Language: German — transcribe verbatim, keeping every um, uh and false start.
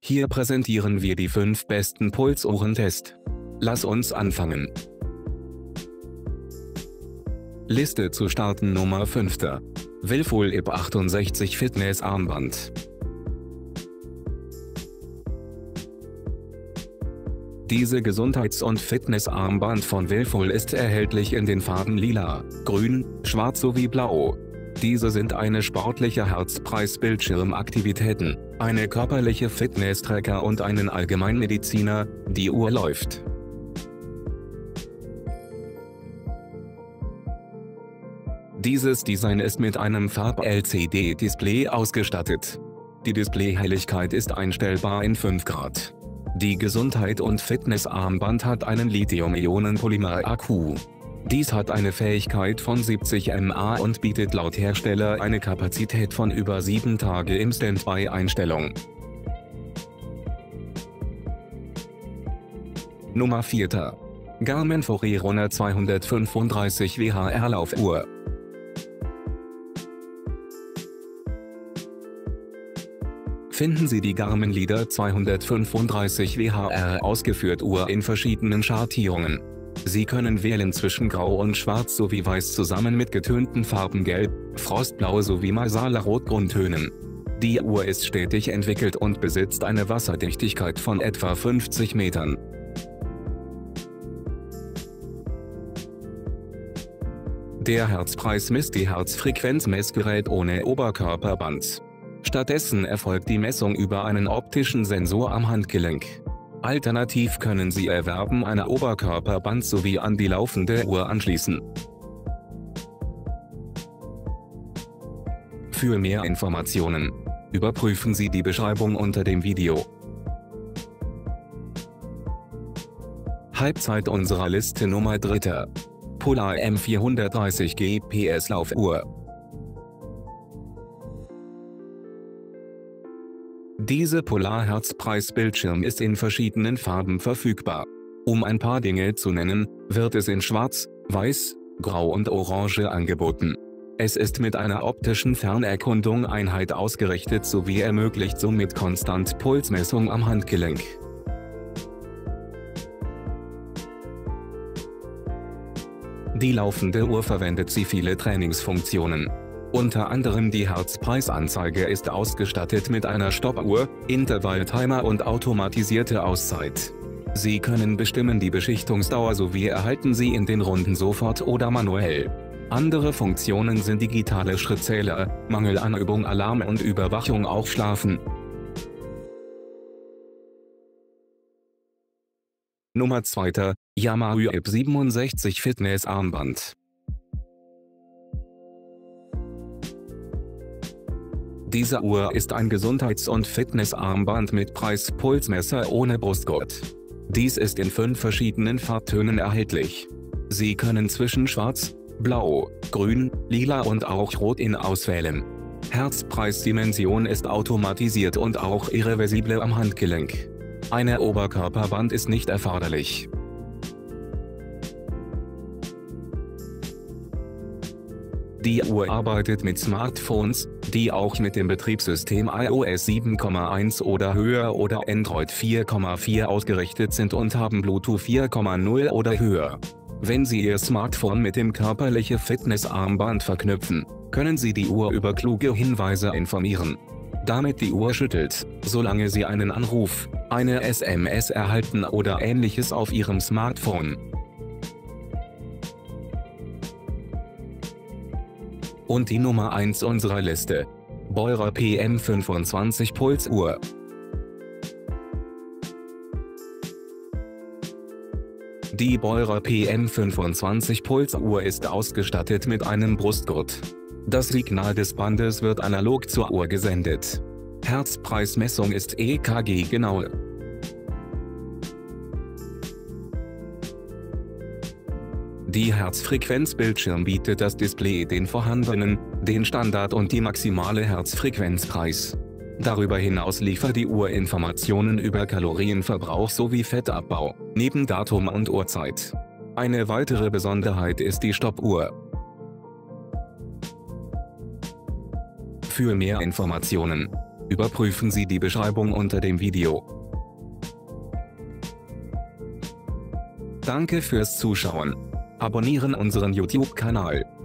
Hier präsentieren wir die fünf besten Pulsuhren-Test. Lass uns anfangen. Liste zu starten. Nummer fünf. Willful I P achtundsechzig Fitness Armband. Diese Gesundheits- und Fitnessarmband von Willful ist erhältlich in den Farben Lila, Grün, Schwarz sowie Blau. Diese sind eine sportliche Herzpreis-Bildschirmaktivitäten, eine körperliche Fitness-Tracker und einen Allgemeinmediziner. Die Uhr läuft. Dieses Design ist mit einem Farb-L C D-Display ausgestattet. Die Displayhelligkeit ist einstellbar in fünf Grad. Die Gesundheit- und Fitnessarmband hat einen Lithium-Ionen-Polymer-Akku. Dies hat eine Fähigkeit von siebzig Milliampere und bietet laut Hersteller eine Kapazität von über sieben Tage im Standby-Einstellung. Nummer vier. Garmin Forerunner zweihundertfünfunddreißig W H R Laufuhr. Finden Sie die Garmin Leader zweihundertfünfunddreißig W H R ausgeführt Uhr in verschiedenen Schattierungen. Sie können wählen zwischen Grau und Schwarz sowie Weiß zusammen mit getönten Farben Gelb, Frostblau sowie Marsala-Rot-Grundtönen. Die Uhr ist stetig entwickelt und besitzt eine Wasserdichtigkeit von etwa fünfzig Metern. Der Herzpreis misst die Herzfrequenzmessgerät ohne Oberkörperband. Stattdessen erfolgt die Messung über einen optischen Sensor am Handgelenk. Alternativ können Sie erwerben eine Oberkörperband sowie an die laufende Uhr anschließen. Für mehr Informationen überprüfen Sie die Beschreibung unter dem Video. Halbzeit unserer Liste. Nummer drei. Polar M vierhundertdreißig G P S Laufuhr. Diese Polar-Herzpreis-Bildschirm ist in verschiedenen Farben verfügbar. Um ein paar Dinge zu nennen, wird es in Schwarz, Weiß, Grau und Orange angeboten. Es ist mit einer optischen Fernerkundung-Einheit ausgerichtet sowie ermöglicht somit konstant Pulsmessung am Handgelenk. Die laufende Uhr verwendet sie viele Trainingsfunktionen. Unter anderem die Herzpreisanzeige ist ausgestattet mit einer Stoppuhr, Intervalltimer und automatisierte Auszeit. Sie können bestimmen die Beschichtungsdauer sowie erhalten sie in den Runden sofort oder manuell. Andere Funktionen sind digitale Schrittzähler, Mangel an Übung, Alarm und Überwachung, auch Schlafen. Nummer zwei. Yamaha I P siebenundsechzig Fitness Armband. Diese Uhr ist ein Gesundheits- und Fitnessarmband mit Preis-Pulsmesser ohne Brustgurt. Dies ist in fünf verschiedenen Farbtönen erhältlich. Sie können zwischen Schwarz, Blau, Grün, Lila und auch Rot in auswählen. Herzpreisdimension ist automatisiert und auch irreversible am Handgelenk. Eine Oberkörperband ist nicht erforderlich. Die Uhr arbeitet mit Smartphones, die auch mit dem Betriebssystem i O S sieben Komma eins oder höher oder Android vier Komma vier ausgerichtet sind und haben Bluetooth vier Komma null oder höher. Wenn Sie Ihr Smartphone mit dem körperliche Fitnessarmband verknüpfen, können Sie die Uhr über kluge Hinweise informieren. Damit die Uhr schüttelt, solange Sie einen Anruf, eine S M S erhalten oder Ähnliches auf Ihrem Smartphone. Und die Nummer eins unserer Liste. Beurer P M fünfundzwanzig Pulsuhr. Die Beurer P M fünfundzwanzig Pulsuhr ist ausgestattet mit einem Brustgurt. Das Signal des Bandes wird analog zur Uhr gesendet. Herzpreismessung ist E K G genau. Die Herzfrequenzbildschirm bietet das Display den vorhandenen, den Standard- und die maximale Herzfrequenzpreis. Darüber hinaus liefert die Uhr Informationen über Kalorienverbrauch sowie Fettabbau, neben Datum und Uhrzeit. Eine weitere Besonderheit ist die Stoppuhr. Für mehr Informationen Überprüfen Sie die Beschreibung unter dem Video. Danke fürs Zuschauen. Abonnieren unseren YouTube-Kanal.